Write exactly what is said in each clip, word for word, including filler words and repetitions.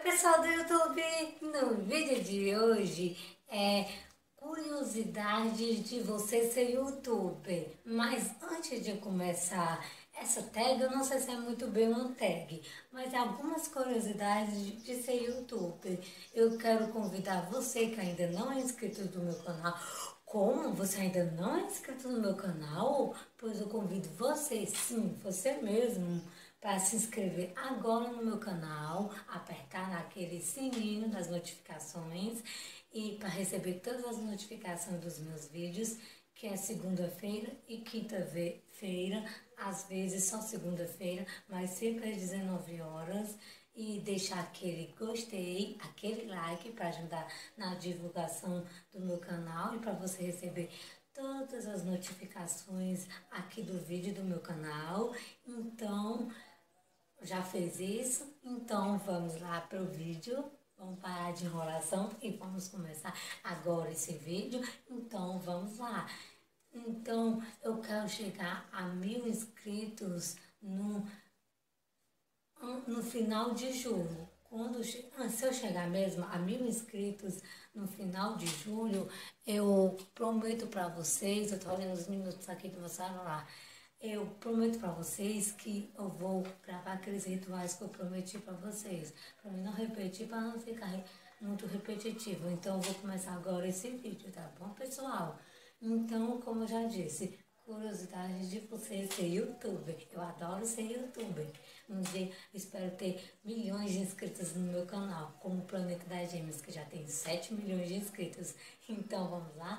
pessoal do YouTube, no vídeo de hoje é curiosidades de você ser youtuber. Mas antes de começar essa tag, eu não sei se é muito bem uma tag, mas algumas curiosidades de ser youtuber. Eu quero convidar você que ainda não é inscrito no meu canal. Como? Você ainda não é inscrito no meu canal? Pois eu convido você, sim, você mesmo, para se inscrever agora no meu canal, apertar naquele sininho das notificações e para receber todas as notificações dos meus vídeos, que é segunda-feira e quinta-feira, às vezes só segunda-feira, mas sempre às dezenove horas. E deixar aquele gostei, aquele like para ajudar na divulgação do meu canal e para você receber todas as notificações aqui do vídeo do meu canal. Então, já fez isso? Então vamos lá para o vídeo. Vamos parar de enrolação e vamos começar agora esse vídeo. Então vamos lá. Então eu quero chegar a mil inscritos no no final de julho. Quando, se eu chegar mesmo a mil inscritos no final de julho, eu prometo para vocês, eu estou olhando os minutos aqui do meu celular, eu prometo para vocês que eu vou gravar aqueles rituais que eu prometi para vocês, para mim não repetir, para não ficar muito repetitivo. Então eu vou começar agora esse vídeo, tá bom, pessoal? Então, como eu já disse, curiosidade de você ser youtuber. Eu adoro ser youtuber. Um dia espero ter milhões de inscritos no meu canal, como o Planeta das Gêmeas, que já tem sete milhões de inscritos. Então vamos lá?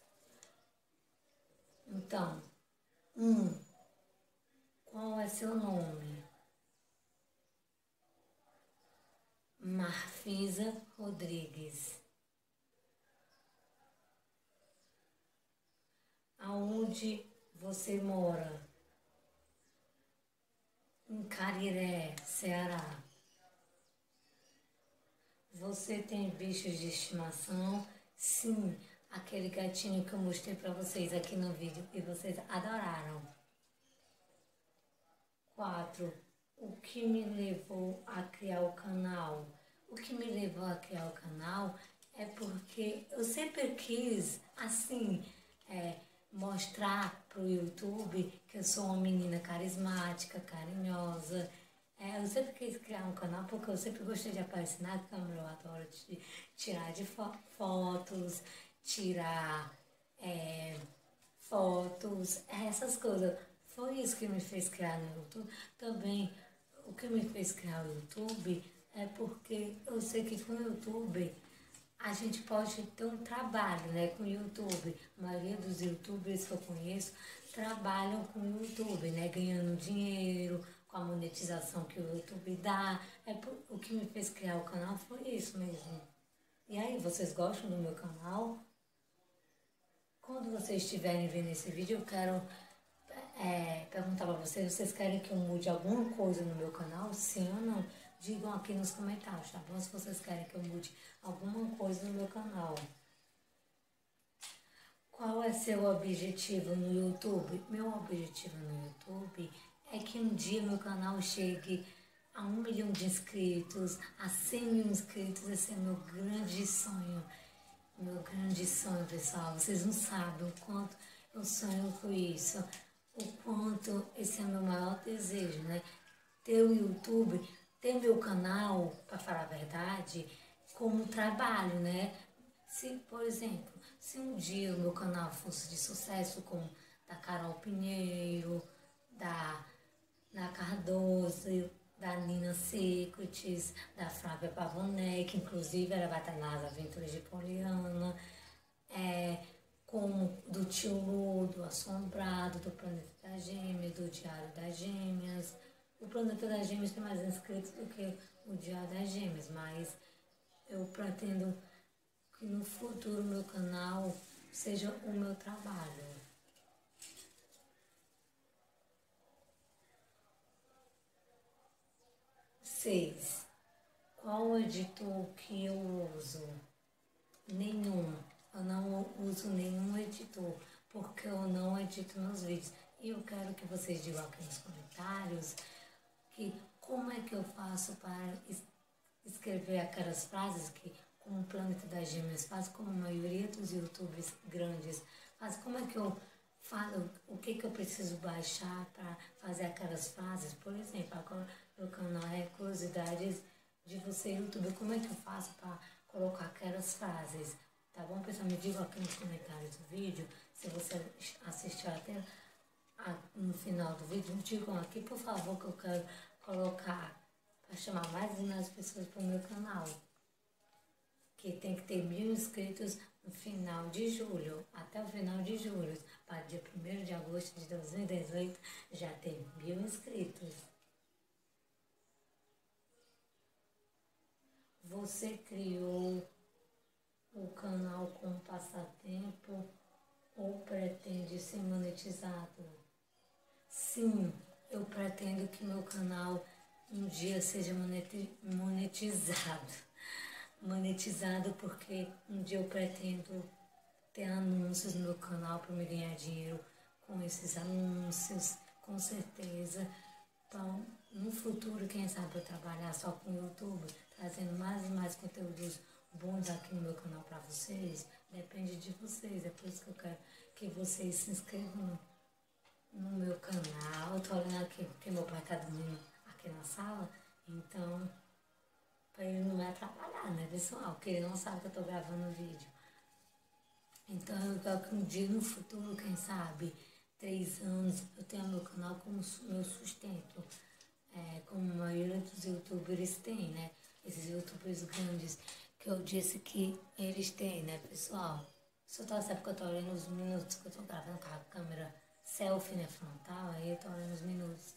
Então, um, qual é seu nome? Marfisa Rodrigues. Aonde você mora? Em Cariré, Ceará. Você tem bichos de estimação? Sim, aquele gatinho que eu mostrei para vocês aqui no vídeo e vocês adoraram. quatro. O que me levou a criar o canal? O que me levou a criar o canal é porque eu sempre quis, assim, é, mostrar pro YouTube que eu sou uma menina carismática, carinhosa. É, eu sempre quis criar um canal porque eu sempre gostei de aparecer na câmera, eu adoro de, tirar de fo fotos, tirar é, fotos, essas coisas. Foi isso que me fez criar no YouTube. Também, o que me fez criar o YouTube é porque eu sei que com o YouTube a gente pode ter um trabalho, né, com o YouTube. A maioria dos YouTubers que eu conheço trabalham com o YouTube, né, ganhando dinheiro, com a monetização que o YouTube dá. É por, o que me fez criar o canal foi isso mesmo. E aí, vocês gostam do meu canal? Quando vocês estiverem vendo esse vídeo, eu quero é, perguntar para vocês, vocês querem que eu mude alguma coisa no meu canal? Sim ou não? Digam aqui nos comentários, tá bom? Se vocês querem que eu mude alguma coisa no meu canal. Qual é seu objetivo no YouTube? Meu objetivo no YouTube é que um dia meu canal chegue a um milhão de inscritos, a cem mil inscritos. Esse é meu grande sonho. Meu grande sonho, pessoal. Vocês não sabem o quanto eu sonho com isso. O quanto esse é meu maior desejo, né? Ter o YouTube, ter meu canal, para falar a verdade, como trabalho, né? Se, por exemplo, se um dia o meu canal fosse de sucesso, como da Carol Pinheiro, da, da Cardoso, da Nina Secrets, da Flávia Pavoné, que inclusive ela vai estar nas Aventuras de Poliana, é, como do Tio Lu, do Assombrado, do Planeta das Gêmeas, do Diário das Gêmeas. O Planeta das Gêmeas tem mais inscritos do que o Diário das Gêmeas, mas eu pretendo que no futuro meu canal seja o meu trabalho. seis. Qual editor que eu uso? Nenhum. Eu não uso nenhum editor, porque eu não edito meus vídeos. E eu quero que vocês digam aqui nos comentários que como é que eu faço para escrever aquelas frases que, como o Planeta das Gêmeas faz, como a maioria dos youtubers grandes faz. Como é que eu falo, o que que eu preciso baixar para fazer aquelas frases? Por exemplo, agora meu canal é Curiosidades de Você, YouTube. Como é que eu faço para colocar aquelas frases? Tá bom, pessoal? Me digam aqui nos comentários do vídeo, se você assistiu até no final do vídeo, me digam aqui, por favor, que eu quero colocar para chamar mais e mais pessoas para o meu canal. Que tem que ter mil inscritos no final de julho, até o final de julho. Para dia primeiro de agosto de dois mil e dezoito já tem mil inscritos. Você criou o canal como passatempo ou pretende ser monetizado? Sim, eu pretendo que meu canal um dia seja monetizado. Monetizado porque um dia eu pretendo ter anúncios no meu canal para me ganhar dinheiro com esses anúncios, com certeza. Então, no futuro, quem sabe eu trabalhar só com o YouTube, trazendo mais e mais conteúdos bons aqui no meu canal para vocês, depende de vocês. É por isso que eu quero que vocês se inscrevam no meu canal. Eu tô olhando aqui porque meu pai tá dormindo aqui na sala, então para ele não me atrapalhar, né, pessoal? Porque ele não sabe que eu tô gravando o vídeo. Então eu quero que um dia no futuro, quem sabe, três anos, eu tenha meu canal como meu sustento. É, como a maioria dos youtubers tem, né? Esses youtubers grandes que eu disse que eles têm, né, pessoal? Só tá sabendo que eu tô olhando os minutos que eu tô gravando com a câmera selfie, né, frontal, aí eu tô olhando os minutos.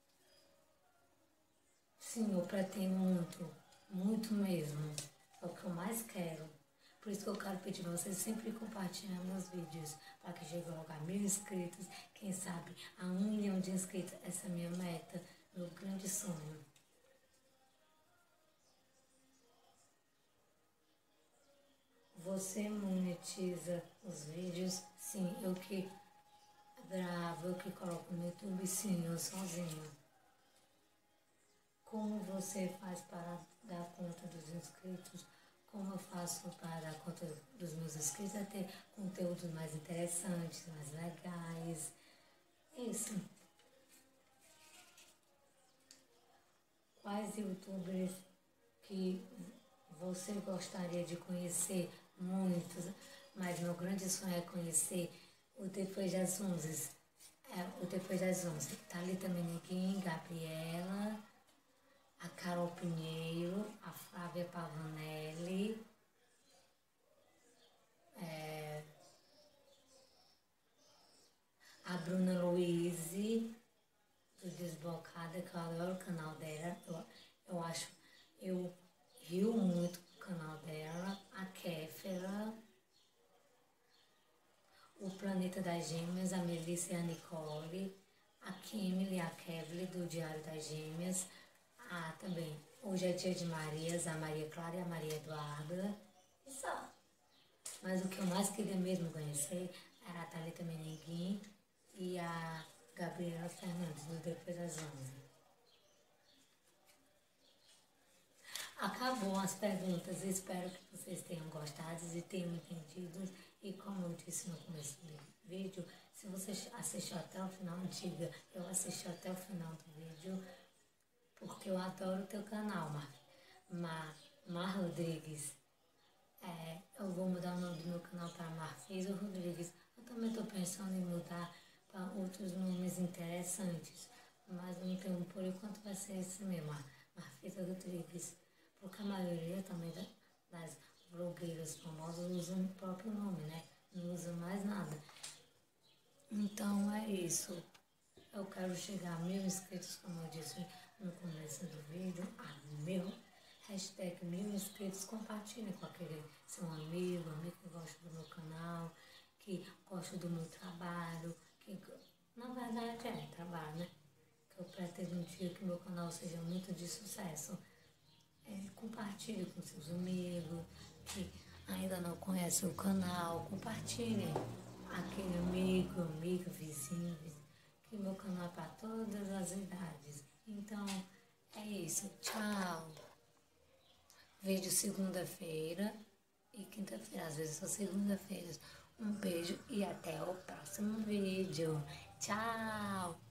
Sim, eu pretendo muito, muito mesmo. É o que eu mais quero. Por isso que eu quero pedir pra vocês sempre compartilhar meus vídeos, para que chegue logo a mil inscritos, quem sabe a um milhão de inscritos. Essa é a minha meta, meu grande sonho. Você monetiza os vídeos? Sim, eu que gravo, eu que coloco no YouTube, sim, eu sozinho. Como você faz para dar conta dos inscritos? Como eu faço para dar conta dos meus inscritos? É ter conteúdos mais interessantes, mais legais. Isso. Quais youtubers que você gostaria de conhecer? Muitos, mas meu grande sonho é conhecer o Depois das onze. É, o Depois das onze. Thalita Meneguin, Gabriela, a Carol Pinheiro, a Flávia Pavanelli, é, a Bruna Luiz, do Desbocada, que eu adoro o canal dela. Eu, eu acho, eu rio muito com o canal dela. A Kéfera, o Planeta das Gêmeas, a Melissa e a Nicole, a Kimberly e a Kevly, do Diário das Gêmeas. Ah, também, hoje é dia de Marias, a Maria Clara e a Maria Eduarda. E só. Mas o que eu mais queria mesmo conhecer era a Thalita Meneguin e a Gabriela Fernandes, do Depois das onze. Acabou as perguntas, espero que vocês tenham gostado e tenham entendido. E como eu disse no começo do vídeo, se você assistiu até o final, diga, eu assisti até o final do vídeo, porque eu adoro o teu canal, Mar, Mar, Mar Rodrigues. É, eu vou mudar o nome do meu canal para Marfisa Rodrigues. Eu também estou pensando em mudar para outros nomes interessantes, mas não tenho, por enquanto vai ser esse mesmo, Marfisa Rodrigues. Porque a maioria também das blogueiras famosas usam o próprio nome, né? Não usam mais nada. Então é isso. Eu quero chegar a mil inscritos, como eu disse no começo do vídeo. A mil, hashtag mil inscritos. Compartilhe com aquele seu amigo, amigo que gosta do meu canal, que gosta do meu trabalho, que na verdade é trabalho, né? Que eu pretendo um dia que meu canal seja muito de sucesso. É, compartilhe com seus amigos que ainda não conhecem o canal. Compartilhe aquele amigo, amiga, vizinho, que meu canal é para todas as idades. Então é isso, tchau. vídeo segunda-feira e quinta-feira, às vezes só segunda-feira. Um beijo e até o próximo vídeo. Tchau!